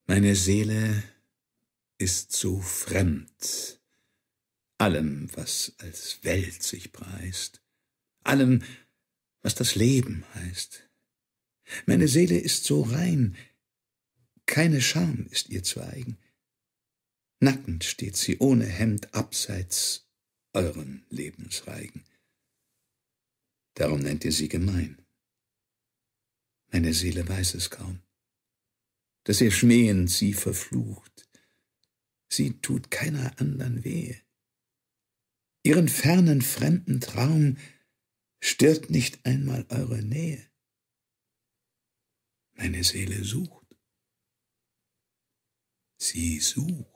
Meine Seele ist so fremd allem, was als Welt sich preist, allem, was das Leben heißt. Meine Seele ist so rein, keine Scham ist ihr zu eigen. Nackend steht sie ohne Hemd abseits euren Lebensreigen. Darum nennt ihr sie gemein. Meine Seele weiß es kaum, dass ihr schmähend sie verflucht. Sie tut keiner andern wehe. Ihren fernen, fremden Traum stört nicht einmal eure Nähe. Meine Seele sucht. Sie sucht.